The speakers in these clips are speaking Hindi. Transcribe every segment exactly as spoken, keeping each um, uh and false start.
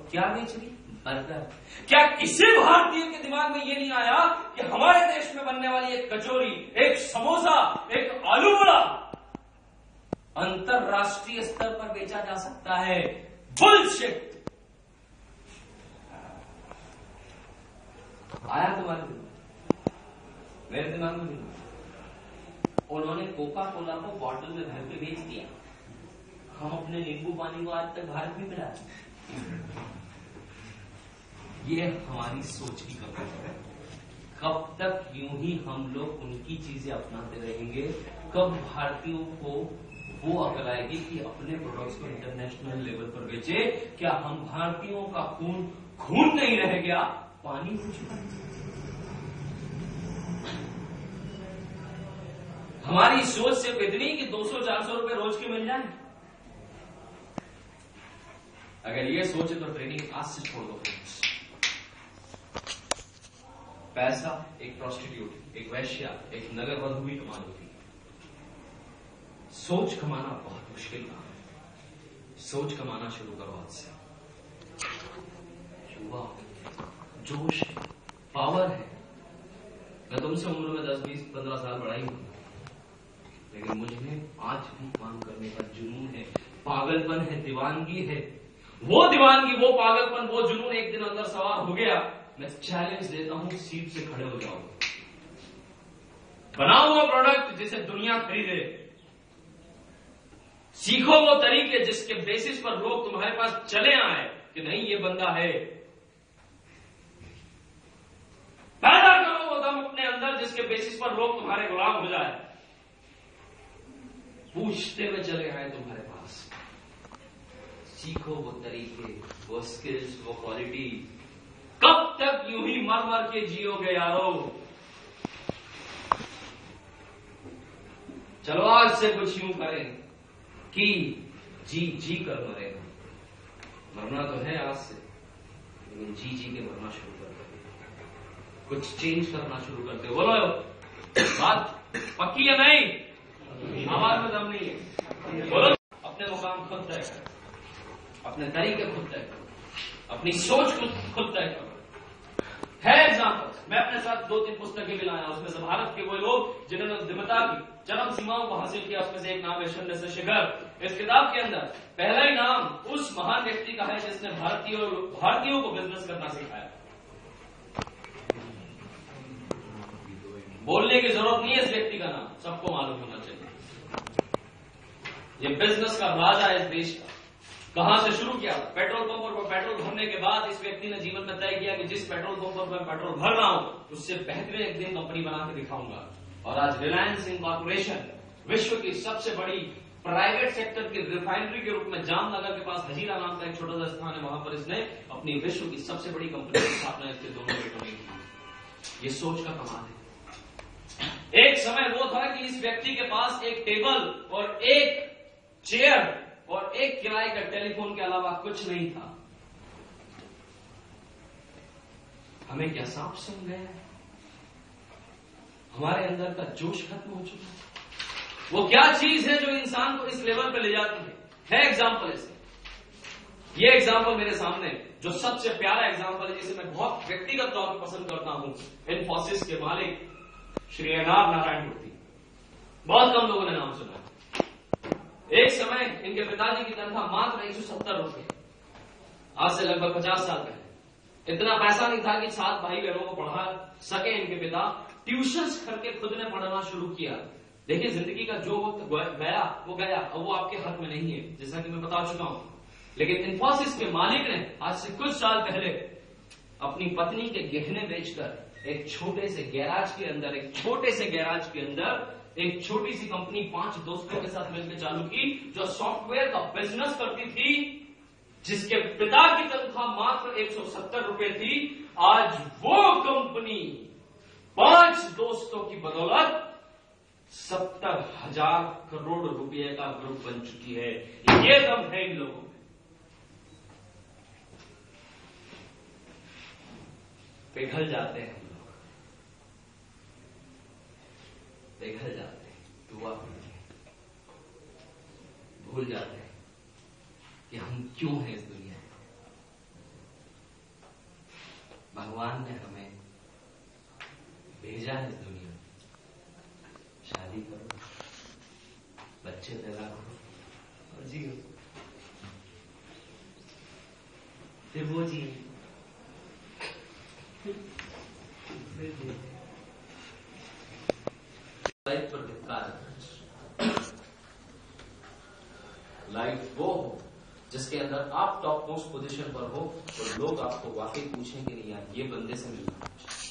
क्या बेच रही? बर्गर। क्या किसी भारतीय के दिमाग में ये नहीं आया कि हमारे देश में बनने वाली एक कचौरी, एक समोसा, एक आलू बड़ा अंतरराष्ट्रीय स्तर पर बेचा जा सकता है? बुलशिट। आया तुम्हारे दिमाग? मेरे दिमाग में नहीं। उन्होंने कोका कोला को बॉटल में भर के बेच दिया, हम अपने नींबू पानी को आज तक भारत में मिला। ये हमारी सोच की कमी है। कब तक यूं ही हम लोग उनकी चीजें अपनाते रहेंगे? कब भारतीयों को वो अकल आएगी कि अपने प्रोडक्ट्स को इंटरनेशनल लेवल पर बेचे? क्या हम भारतीयों का खून खून नहीं रह गया, पानी हो चुका? हमारी सोच सिर्फ इतनी कि दो सौ चार सौ रुपए रोज के मिल जाए। अगर ये सोचे तो ट्रेनिंग आज से छोड़ दो। पैसा एक प्रोस्टिट्यूट, एक वैश्या, एक नगर वधू भी कमा लेती है। सोच कमाना बहुत मुश्किल काम है। सोच कमाना शुरू करो आज से। युवा, जोश है, पावर है। मैं तुमसे उम्र में दस बीस पंद्रह साल बड़ा ही हूं, लेकिन मुझमें आज भी काम करने का जुनून है, पागलपन है, दीवानगी है। वो दीवानगी, वो पागलपन, वो जुनून एक दिन अंदर सवार हो गया, मैं चैलेंज देता हूं, सीट से खड़े हो जाओ, बनाओ वो प्रोडक्ट जिसे दुनिया खरीदे, सीखो वो तरीके जिसके बेसिस पर लोग तुम्हारे पास चले आए कि नहीं ये बंदा है। पैदा करो वो दम अपने अंदर जिसके बेसिस पर लोग तुम्हारे गुलाम हो जाए, पूछते हुए चले आए तुम्हारे पास। सीखो वो तरीके, वो स्किल्स, वो क्वालिटी। कब तक यूं ही मर मर के जियोगे यारो? चलो आज से कुछ यूं करें कि जी जी कर मरेगा। मरना तो है आज से, लेकिन जी जी के मरना शुरू कर दो। कुछ चेंज करना शुरू करते हो। बोलो बात पक्की है? नहीं, आवाज में दम नहीं है। बोलो। अपने मुकाम खुद तय करो, अपने तरीके खुद तय करो, अपनी सोच खुद तय करो। है एग्जाम्पल, मैं अपने साथ दो तीन पुस्तकें भी लाया, उसमें से भारत के वो लोग जिन्होंने दिव्यता की चरम सीमाओं को हासिल किया, उसमें से एक नाम है शून्य से शिखर। इस किताब के अंदर पहला ही नाम उस महान व्यक्ति का है जिसने भारतीयों भारतीयों को बिजनेस करना सिखाया। बोलने की जरूरत नहीं है इस व्यक्ति का नाम, सबको मालूम होना चाहिए। ये बिजनेस का राजा है इस देश का। कहां से शुरू किया? पेट्रोल पंप पर पेट्रोल भरने के बाद इस व्यक्ति ने जीवन में तय किया कि जिस पेट्रोल पंप पर मैं पेट्रोल भर रहा हूं उससे बेहतरीन एक दिन कंपनी बना के दिखाऊंगा। और आज रिलायंस इनकॉर्पोरेशन विश्व की सबसे बड़ी प्राइवेट सेक्टर की रिफाइनरी के रूप में जामनगर के पास हजीरा नाम का एक छोटा सा स्थान है, वहां पर इसने अपनी विश्व की सबसे बड़ी कंपनी की स्थापना इसके दोनों बेटों ने की। ये सोच का कमाल है। एक समय वो था कि इस व्यक्ति के पास एक टेबल और एक चेयर और एक किराए का टेलीफोन के अलावा कुछ नहीं था। हमें क्या सांप सूंघ गया है? हमारे अंदर का जोश खत्म हो चुका है। वो क्या चीज है जो इंसान को इस लेवल पे ले जाती है? है एग्जाम्पल इसके। ये एग्जाम्पल मेरे सामने जो सबसे प्यारा एग्जाम्पल है, जिसे मैं बहुत व्यक्तिगत तौर पर पसंद करता हूं, इन्फोसिस के मालिक श्री एन आर नारायण मूर्ति। बहुत कम लोगों ने नाम सुना। एक समय इनके पिताजी की तनख्वाह मात्र एक सौ सत्तर रुपए, आज से लगभग पचास साल पहले। इतना पैसा नहीं था कि सात भाई बहनों को पढ़ा सके इनके पिता। ट्यूशंस करके खुद ने पढ़ना शुरू किया। देखिए, जिंदगी का जो वक्त गया वो गया, अब वो आपके हाथ में नहीं है, जैसा कि मैं बता चुका हूं। लेकिन इन्फोसिस के मालिक ने आज से कुछ साल पहले अपनी पत्नी के गहने बेचकर एक छोटे से गैराज के अंदर एक छोटे से गैराज के अंदर एक छोटी सी कंपनी पांच दोस्तों के साथ मिलकर चालू की, जो सॉफ्टवेयर का बिजनेस करती थी, जिसके पिता की तनख्वाह मात्र एक सौ सत्तर रुपए थी। आज वो कंपनी पांच दोस्तों की बदौलत सत्तर हजार करोड़ रुपए का ग्रुप बन चुकी है। ये दम है इन लोगों में। पिघल जाते हैं हम लोग, पिघल जाते हैं, दुआ भूल जाते हैं कि हम क्यों हैं इस दुनिया में। भगवान ने हमें भेजा है इस दुनिया में, शादी करो, बच्चे पैदा करो और जियो, फिर वो जिए। लाइफ पर धिक्कार, लाइफ वो हो जिसके अंदर आप टॉप मोस्ट पोजीशन पर हो और लोग आपको वाकई पूछें कि नहीं यार ये बंदे से मिलना,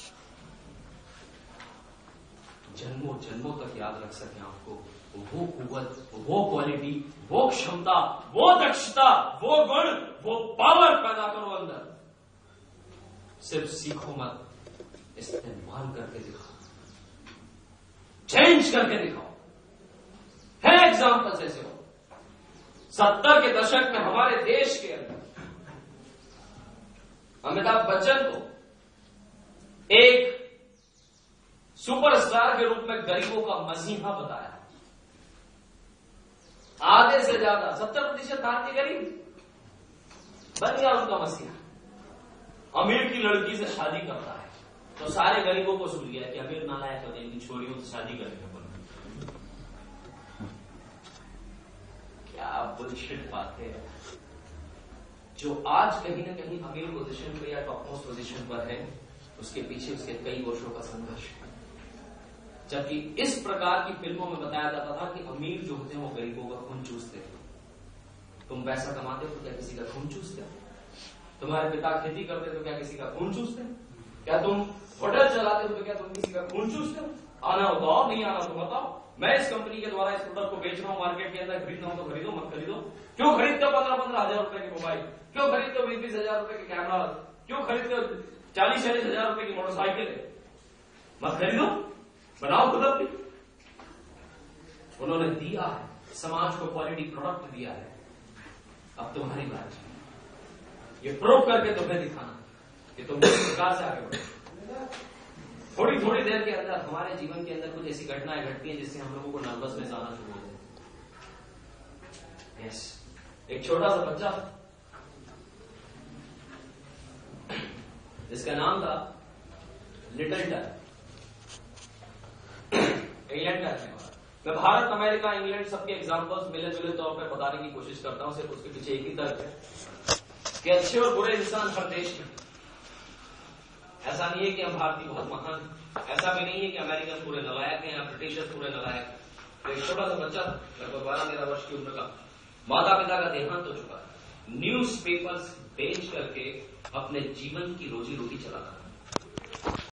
जन्मों जन्मों तक याद रख सकें आपको वो कुव्वत, वो क्वालिटी, वो क्षमता, वो दक्षता, वो गुण, वो पावर पैदा करो अंदर। सिर्फ सीखो मत, इस्तेमाल करके दिखाओ, चेंज करके दिखाओ। है एग्जाम्पल्स ऐसे हो। सत्तर के दशक में हमारे देश के अंदर अमिताभ बच्चन को एक सुपरस्टार के रूप में गरीबों का मसीहा बताया। आधे से ज्यादा सत्तर प्रतिशत भारतीय गरीब बन गया उनका मसीहा। अमीर की लड़की से शादी करता है तो सारे गरीबों को सुन लिया कि अमीर नालायक होते इनकी छोरियों से शादी करेंगे। क्या बुलशिट बात है। जो आज कहीं ना कहीं अमीर पोजीशन पर या टॉप मोस्ट पोजीशन पर है उसके पीछे उसके कई वर्षों का संघर्ष है। जबकि इस प्रकार की फिल्मों में बताया जाता था कि अमीर जो होते हैं वो गरीबों का खून चूसते हैं। तुम पैसा कमाते हो तो क्या किसी का खून चूसते हो? तुम्हारे पिता खेती करते तो क्या किसी का खून चूसते हैं? क्या तुम होटल चलाते हो तो क्या तुम किसी का खून चूसते हो? आना हो तो आओ, नहीं आना तो बताओ। मैं इस कंपनी के द्वारा इस प्रोडक्ट को बेच रहा हूं, मार्केट के अंदर खरीदना हो तो खरीदो, मत खरीदो। क्यों खरीदते हो पंद्रह पंद्रह हजार रुपए की मोबाइल? क्यों खरीदते हो बीस बीस हजार रुपए के कैमरा? क्यों खरीदते हो चालीस चालीस हजार रुपए की मोटरसाइकिल? मत खरीदो, बनाओ खुद अपनी। उन्होंने दिया है, समाज को क्वालिटी प्रोडक्ट दिया है। अब तुम्हारी बात है ये प्रूव करके तुम्हें दिखाना कि तुम किस प्रकार से आगे बढ़ो। थोड़ी थोड़ी देर के अंदर हमारे जीवन के अंदर कुछ ऐसी घटनाएं घटती हैं जिससे हम लोगों को नर्वसनेस आना शुरू हो जाए। यस, एक छोटा सा बच्चा जिसका नाम था लिटिल टन, इंग्लैंड का रहने वाला। मैं भारत, अमेरिका, इंग्लैंड सबके एग्जांपल्स मिले जुले तौर पर बताने की कोशिश करता हूं। सिर्फ उसके पीछे एक ही तर्क है कि अच्छे और बुरे इंसान हर देश में। ऐसा नहीं है कि हम भारतीय बहुत महान, ऐसा भी नहीं है कि अमेरिकन पूरे नलायक हैं या ब्रिटिशर्स पूरे नलायक हैं। तो एक छोटा सा बच्चा लगभग बारह तेरह वर्ष की उम्र का, माता पिता का देहांत हो चुका है, न्यूज पेपर्स बेच करके अपने जीवन की रोजी रोटी चलाता है।